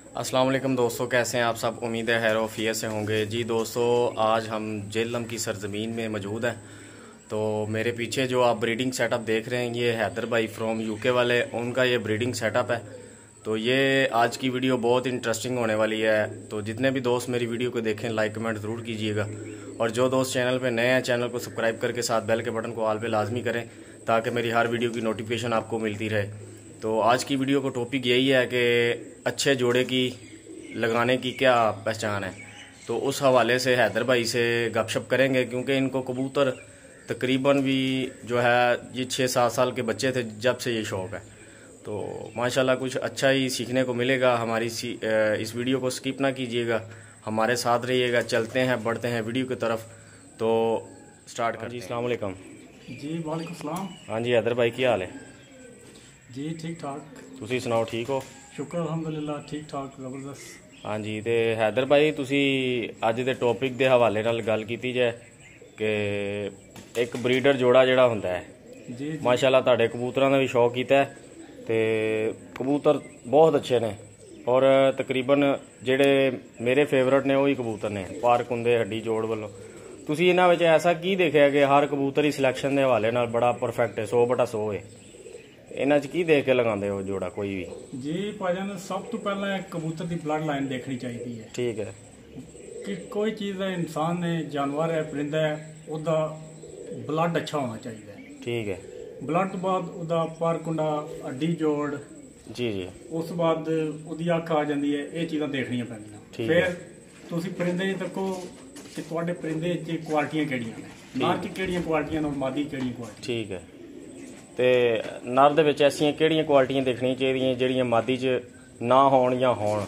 अस्सलाम वालेकुम दोस्तों, कैसे हैं आप सब। उम्मीद है खैर वफियत से होंगे। जी दोस्तों, आज हम जेहलम की सरजमीन में मौजूद हैं। तो मेरे पीछे जो आप ब्रीडिंग सेटअप देख रहे हैं, ये हैदर भाई फ्रॉम यूके वाले, उनका ये ब्रीडिंग सेटअप है। तो ये आज की वीडियो बहुत इंटरेस्टिंग होने वाली है। तो जितने भी दोस्त मेरी वीडियो को देखें, लाइक कमेंट ज़रूर कीजिएगा। और जो दोस्त चैनल पे नए हैं, चैनल को सब्सक्राइब करके साथ बेल के बटन को ऑल पे लाजमी करें, ताकि मेरी हर वीडियो की नोटिफिकेशन आपको मिलती रहे। तो आज की वीडियो का टॉपिक यही है कि अच्छे जोड़े की लगाने की क्या पहचान है। तो उस हवाले से हैदर भाई से गपशप करेंगे, क्योंकि इनको कबूतर तकरीबन भी जो है ये 6-7 साल के बच्चे थे जब से ये शौक़ है। तो माशाल्लाह कुछ अच्छा ही सीखने को मिलेगा। हमारी इस वीडियो को स्किप ना कीजिएगा, हमारे साथ रहिएगा। चलते हैं, बढ़ते हैं वीडियो की तरफ। तो स्टार्ट कर। जी अस्सलाम वालेकुम। जी वालेकुम सलाम। हाँ जी हैदर भाई, क्या हाल है जी? ठीक ठाक, तुसी सुनाओ, ठीक हो? शुक्र अलहमदुलिल्लाह, ठीक ठाक, जबरदस्त। हाँ जी। तो हैदर भाई, तुसी अज के टॉपिक के हवाले नाल गल कीती जाए कि एक ब्रीडर जोड़ा जिहड़ा हुंदा है, जी माशाल्लाह तुहाडे कबूतरां दा भी शौक कीता है। ते कबूतर बहुत अच्छे ने, और तकरीबन जिहड़े मेरे फेवरेट ने वही कबूतर ने पार कुंदे हड्डी जोड़ वालों। तुसी इन्हां विच ऐसा की देखिया कि हर कबूतर ही सिलैक्शन के हवाले नाल बड़ा परफेक्ट है, 100/100 है? इन्हां च की देख के लगांदे हो जोड़ा कोई भी? जी भाईजान, सब तो पहले कबूतर की ब्लड लाइन देखनी चाहिए है। ठीक है कि कोई चीज़ है, इंसान है, जानवर है, परिंदा है, उसका ब्लड अच्छा होना चाहिए। ठीक है। ब्लड तो बाद उसका पर कुंडा हड्डी जोड़, जी जी, उस बाद उसकी अख आ जाती है। ये चीज़ां देखनियां पैंदियां। ठीक फिर है। तुसी परिंदे तको कि तुहाडे परिंदे च क्वालिटियां किहड़ियां ने, नर च किहड़ियां क्वालिटियां ने और मादी किहड़ियां क्वालिटियां। ठीक है। ते नर दे विच ऐसियां किहड़ियां क्वालिटियां दिखनियां चाहिदियां जिहड़ियां मादी च ना होण जां होण?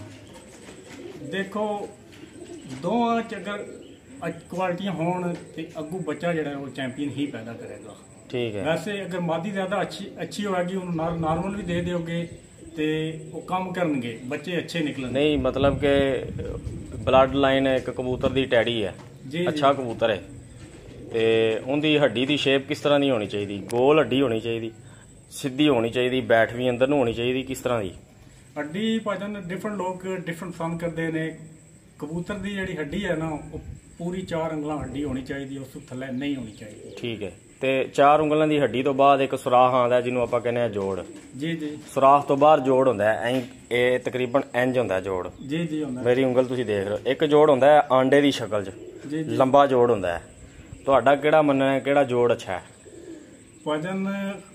देखो, दोवां च अगर क्वालिटियां होण ते अग्गू बच्चा जिहड़ा वो चैंपियन ही पैदा करेगा। ठीक है। वैसे अगर मादी ज़्यादा अच्छी होएगी, उन्होंने नॉर्मल भी दे दोगे तो वो काम करनगे, बच्चे अच्छे निकलणगे। नहीं मतलब कि ब्लड लाइन एक कबूतर दी टैडी है, जी अच्छा कबूतर है, ते उनदी हड्डी दी शेप किस तरह दी होनी चाहिए? गोल हड्डी होनी चाहिए, सीधी होनी चाहिए, बैठ भी अंदर नूं होनी चाहिए, किस तरह दी हड्डी? भाजन डिफरेंट लोग डिफरेंट पसंद करते हैं। कबूतर की जिहड़ी हड्डी है ना, वो पूरी 4 अंगलां हड्डी होनी चाहिए, उस तो थल्ले नहीं होनी चाहिए। ठीक है। ते 4 ਉਂਗਲਾਂ ਦੀ हड्डी तो बाद एक सुराख आंदा जिन्हों आपां कहने जोड़। जी जी, सुराख तो बाहर जोड़ होंदा है, ऐ तकरीबन इंज होंदा है जोड़। जी जी होंदा। मेरी ਉਂਗਲ ਤੁਸੀਂ देख रहे हो, एक जोड़ होंदा है आंडे की शक्ल च, जी जी। लंबा जोड़ होंदा है। ਤੁਹਾਡਾ ਕਿਹੜਾ ਮੰਨਣਾ है ਕਿਹੜਾ जोड़ अच्छा है? भाजन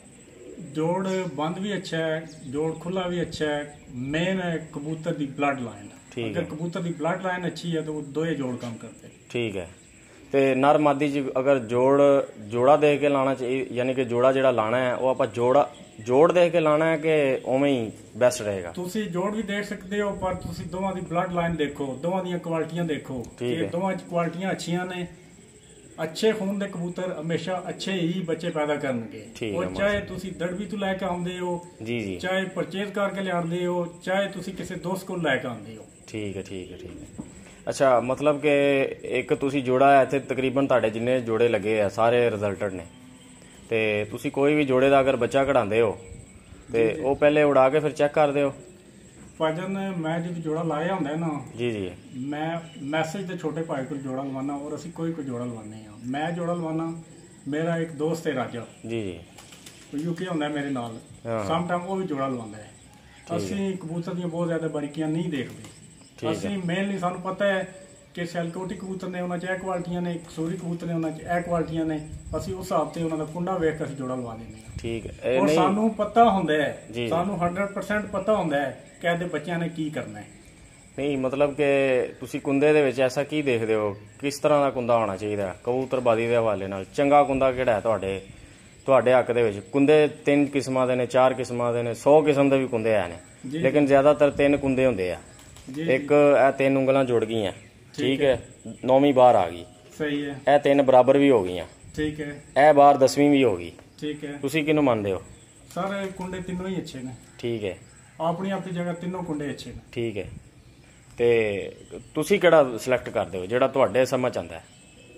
जोड़ बंद भी अच्छा है, जोड़ खुला भी अच्छा है। मेन है कबूतर की ब्लड लाइन। ठीक अगर है। कबूतर की ब्लड लाइन अच्छी है तो वो दो ही जोड़ काम करते हैं। ठीक है। ਤੇ ਨਰ ਮਾਦੀ ਚ ਅਗਰ ਜੋੜਾ ਦੇਖ ਕੇ ਲਾਣਾ ਚਾਹੀਏ, ਯਾਨੀ ਕਿ ਜੋੜਾ ਜਿਹੜਾ ਲਾਣਾ ਹੈ ਉਹ ਆਪਾਂ ਜੋੜ ਦੇਖ ਕੇ ਲਾਣਾ ਹੈ ਕਿ ਉਵੇਂ ਹੀ ਬੈਸਟ ਰਹੇਗਾ? ਤੁਸੀਂ ਜੋੜ ਵੀ ਦੇਖ ਸਕਦੇ ਹੋ, ਪਰ ਤੁਸੀਂ ਦੋਵਾਂ ਦੀ ਬਲੱਡ ਲਾਈਨ ਦੇਖੋ, ਦੋਵਾਂ ਦੀਆਂ ਕੁਆਲਿਟੀਆਂ ਦੇਖੋ ਕਿ ਦੋਵਾਂ ਚ ਕੁਆਲਿਟੀਆਂ ਅੱਛੀਆਂ ਨੇ। ਅੱਛੇ ਖੂਨ ਦੇ ਕਬੂਤਰ ਹਮੇਸ਼ਾ ਅੱਛੇ ਹੀ ਬੱਚੇ ਪੈਦਾ ਕਰਨਗੇ। ਉਹ ਚਾਹੇ ਤੁਸੀਂ ਦੜਵੀ ਤੋਂ ਲੈ ਕੇ ਆਉਂਦੇ ਹੋ, ਜੀ ਜੀ, ਚਾਹੇ ਪਰਚੇਜ਼ ਕਰਕੇ ਲਿਆਉਂਦੇ ਹੋ, ਚਾਹੇ ਤੁਸੀਂ ਕਿਸੇ ਦੋਸਤ ਕੋਲ ਲੈ ਕੇ ਆਉਂਦੇ ਹੋ। ਠੀਕ ਹੈ ਠੀਕ ਹੈ ਠੀਕ ਹੈ। ਅੱਛਾ, ਮਤਲਬ ਕਿ ਇੱਕ ਤੁਸੀਂ ਜੋੜਾ ਹੈ ਇੱਥੇ ਤਕਰੀਬਨ ਤੁਹਾਡੇ ਜਿੰਨੇ ਜੋੜੇ ਲੱਗੇ ਆ ਸਾਰੇ ਰਿਜ਼ਲਟਡ ਨੇ, ਤੇ ਤੁਸੀਂ ਕੋਈ ਵੀ ਜੋੜੇ ਦਾ ਅਗਰ ਬੱਚਾ ਕਢਾਉਂਦੇ ਹੋ ਤੇ ਉਹ ਪਹਿਲੇ ਉਡਾ ਕੇ ਫਿਰ ਚੈੱਕ ਕਰਦੇ ਹੋ? ਭਾਜਨ ਮੈਂ ਜਦੋਂ ਜੋੜਾ ਲਾਇਆ ਹੁੰਦਾ ਨਾ, ਜੀ ਜੀ, ਮੈਂ ਮੈਸੇਜ ਤੇ ਛੋਟੇ ਭਾਈ ਕੋਲ ਜੋੜਾ ਲਵਾਉਣਾ, ਔਰ ਅਸੀਂ ਕੋਈ ਜੋੜਾ ਲਵਾਉਂਦੇ ਆ। ਮੈਂ ਜੋੜਾ ਲਵਾਉਣਾ, ਮੇਰਾ ਇੱਕ ਦੋਸਤ ਹੈ ਰਾਜਾ, ਜੀ ਜੀ, ਉਹ ਯੂਕੇ ਹੁੰਦਾ ਮੇਰੇ ਨਾਲ, ਸਮ ਟਾਈਮ ਉਹ ਵੀ ਜੋੜਾ ਲਵਾਉਂਦਾ ਹੈ। ਅਸੀਂ ਕਬੂਤਰ ਦੀਆਂ ਬਹੁਤ ਜ਼ਿਆਦਾ ਬਾਰੀਕੀਆਂ ਨਹੀਂ ਦੇਖਦੇ। ਅਸੀਂ ਮੇਨਲੀ ਸਾਨੂੰ ਪਤਾ ਹੈ ਕਿ ਸੈਲਕੋਟੀ ਕਬੂਤਰ ਨੇ ਉਹਨਾਂ 'ਚ ਇਹ ਕੁਆਲਿਟੀਆਂ ਨੇ, ਕਸੂਰੀ ਕਬੂਤਰ ਨੇ ਉਹਨਾਂ 'ਚ ਇਹ ਕੁਆਲਿਟੀਆਂ ਨੇ। ਅਸੀਂ ਉਸ ਹਿਸਾਬ ਤੇ ਉਹਨਾਂ ਦਾ ਕੁੰਡਾ ਵੇਖ ਕੇ ਅਸੀਂ ਜੋੜਾ ਲਵਾ ਦਿੰਦੇ ਹਾਂ। ਠੀਕ ਹੈ। ਔਰ ਸਾਨੂੰ ਪਤਾ ਹੁੰਦਾ ਹੈ, ਸਾਨੂੰ 100% ਪਤਾ ਹੁੰਦਾ ਹੈ ਕਿ ਇਹਦੇ ਬੱਚਿਆਂ ਨੇ ਕੀ ਕਰਨਾ ਹੈ। ਨਹੀਂ ਮਤਲਬ ਕਿ ਤੁਸੀਂ ਕੁੰਦੇ ਦੇ ਵਿੱਚ ਐਸਾ ਕੀ ਦੇਖਦੇ ਹੋ, ਕਿਸ ਤਰ੍ਹਾਂ ਦਾ ਕੁੰਦਾ ਹੋਣਾ ਚਾਹੀਦਾ ਕਬੂਤਰਬਾਜ਼ੀ ਦੇ ਹਵਾਲੇ ਨਾਲ? ਚੰਗਾ ਕੁੰਦਾ ਕਿਹੜਾ ਹੈ ਤੁਹਾਡੇ ਹੱਕ ਦੇ ਵਿੱਚ? ਕੁੰਦੇ 3 ਕਿਸਮਾਂ ਦੇ ਨੇ, 4 ਕਿਸਮਾਂ ਦੇ ਨੇ, 100 ਕਿਸਮ ਦੇ ਵੀ ਕੁੰਦੇ ਆਏ ਨੇ, ਲੇਕਿਨ ਜ਼ਿਆਦਾਤਰ 3 ਕੁੰਦੇ ਹੁੰਦੇ ਆ। ਇੱਕ ਇਹ 3 ਉਂਗਲਾਂ ਜੁੜ ਗਈਆਂ, ਠੀਕ ਹੈ, 9ਵੀਂ ਬਾਹਰ ਆ ਗਈ, ਸਹੀ ਹੈ। ਇਹ 3 ਬਰਾਬਰ ਵੀ ਹੋ ਗਈਆਂ, ਠੀਕ ਹੈ। ਇਹ ਬਾਹਰ 10ਵੀਂ ਵੀ ਹੋ ਗਈ, ਠੀਕ ਹੈ। ਤੁਸੀਂ ਕਿਹਨੂੰ ਮੰਨਦੇ ਹੋ? ਸਰ ਕੁੰਡੇ ਤਿੰਨੋਂ ਹੀ ਅੱਛੇ ਨੇ। ਠੀਕ ਹੈ। ਆਪਣੀ ਆਪਣੀ ਜਗ੍ਹਾ ਤਿੰਨੋਂ ਕੁੰਡੇ ਅੱਛੇ ਨੇ। ਠੀਕ ਹੈ। ਤੇ ਤੁਸੀਂ ਕਿਹੜਾ ਸਿਲੈਕਟ ਕਰਦੇ ਹੋ ਜਿਹੜਾ ਤੁਹਾਡੇ ਸਮਝ ਆਉਂਦਾ ਹੈ?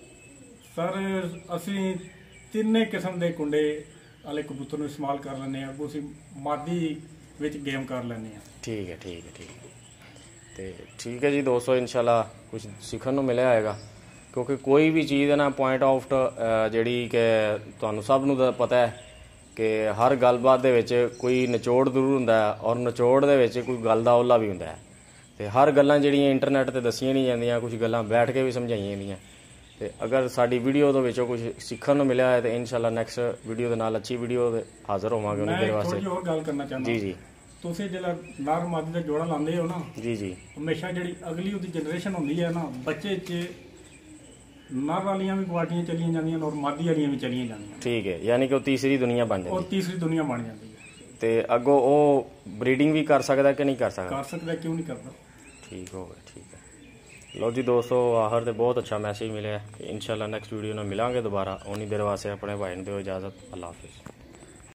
ਸਰ ਅਸੀਂ ਤਿੰਨੇ ਕਿਸਮ ਦੇ ਕੁੰਡੇ ਵਾਲੇ ਕਬੂਤਰ ਨੂੰ ਇਸਤੇਮਾਲ ਕਰ ਲੈਂਦੇ ਹਾਂ। ਅਸੀਂ ਮਾਦੀ ਵਿੱਚ ਗੇਮ ਕਰ ਲੈਂਦੇ ਹਾਂ। ਠੀਕ ਹੈ ਠੀਕ ਹੈ ਠੀਕ ਹੈ। ਤੇ ਠੀਕ ਹੈ ਜੀ ਦੋਸਤੋ, ਇਨਸ਼ਾਅੱਲਾ ਕੁਝ ਸਿੱਖਣ ਨੂੰ ਮਿਲਿਆ ਹੋਏਗਾ, ਕਿਉਂਕਿ ਕੋਈ ਵੀ ਚੀਜ਼ ਹੈ ਨਾ ਪੁਆਇੰਟ ਆਫ ਜਿਹੜੀ ਕਿ ਤੁਹਾਨੂੰ ਸਭ ਨੂੰ ਤਾਂ ਪਤਾ ਹੈ ਕਿ ਹਰ ਗੱਲਬਾਤ ਦੇ ਵਿੱਚ ਕੋਈ ਨਿਚੋੜ ਜ਼ਰੂਰ ਹੁੰਦਾ ਹੈ, ਔਰ ਨਿਚੋੜ ਦੇ ਵਿੱਚ ਕੋਈ ਗੱਲ ਦਾ ਓਲਾ ਵੀ ਹੁੰਦਾ ਹੈ। ਤੇ ਹਰ ਗੱਲਾਂ ਜਿਹੜੀਆਂ ਇੰਟਰਨੈਟ ਤੇ ਦੱਸੀਆਂ ਨਹੀਂ ਜਾਂਦੀਆਂ, ਕੁਝ ਗੱਲਾਂ ਬੈਠ ਕੇ ਵੀ ਸਮਝਾਈਆਂ ਜਾਂਦੀਆਂ। ਤੇ ਅਗਰ ਸਾਡੀ ਵੀਡੀਓ ਦੇ ਵਿੱਚੋਂ ਕੁਝ ਸਿੱਖਣ ਨੂੰ ਮਿਲਿਆ ਹੈ ਤੇ ਇਨਸ਼ਾਅੱਲਾ ਨੈਕਸਟ ਵੀਡੀਓ ਦੇ ਨਾਲ ਅੱਛੀ ਵੀਡੀਓ ਦੇ ਹਾਜ਼ਰ ਹੋਵਾਂਗੇ ਉਹਨਾਂ ਦੇ ਵਾਸਤੇ। ਮੈਂ ਹੋਰ ਗੱਲ ਕਰਨਾ ਚਾਹੁੰਦਾ ਜੀ। ਤੁਸੀਂ ਜਿਹੜਾ ਨਰ ਮਾਦੀ ਦਾ ਜੋੜਾ ਲਾਉਂਦੇ ਹੋ ਨਾ, ਜੀ ਹਮੇਸ਼ਾ ਜਿਹੜੀ ਅਗਲੀ ਉਹਦੀ ਜਨਰੇਸ਼ਨ ਹੁੰਦੀ ਹੈ ਨਾ, ਬੱਚੇ 'ਚ ਨਰ ਵਾਲੀਆਂ ਵੀ ਕੁਆਲਟੀਆਂ ਚਲੀਆਂ ਜਾਂਦੀਆਂ ਔਰ ਮਾਦੀ ਵਾਲੀਆਂ ਵੀ ਚਲੀਆਂ ਜਾਂਦੀਆਂ। ਠੀਕ ਹੈ, ਯਾਨੀ ਕਿ ਉਹ ਤੀਸਰੀ ਦੁਨੀਆ ਬਣ ਜਾਂਦੀ। ਉਹ ਤੀਸਰੀ ਦੁਨੀਆ ਬਣ ਜਾਂਦੀ ਹੈ। ਤੇ ਅੱਗੋਂ ਉਹ ਬਰੀਡਿੰਗ ਵੀ ਕਰ ਸਕਦਾ ਕਿ ਨਹੀਂ ਕਰ ਸਕਦਾ? ਕਰ ਸਕਦਾ, ਕਿਉਂ ਨਹੀਂ ਕਰਦਾ। ਠੀਕ ਹੋ ਗਿਆ, ਠੀਕ ਹੈ। ਲਓ ਜੀ ਦੋਸਤੋ, ਆਖਰ ਤੇ ਬਹੁਤ ਅੱਛਾ ਮੈਸੇਜ ਮਿਲਿਆ। ਇਨਸ਼ਾਅੱਲਾ ਨੈਕਸਟ ਵੀਡੀਓ ਨਾਲ ਮਿਲਾਂਗੇ ਦੁਬਾਰਾ। ਉਨੀ ਦੇਰ ਵਾਸਤੇ ਆਪਣੇ ਭਾਈ ਨੂੰ ਦਿਓ ਇਜਾਜ਼ਤ। ਅੱਲਾ ਹਾਫਿਜ਼।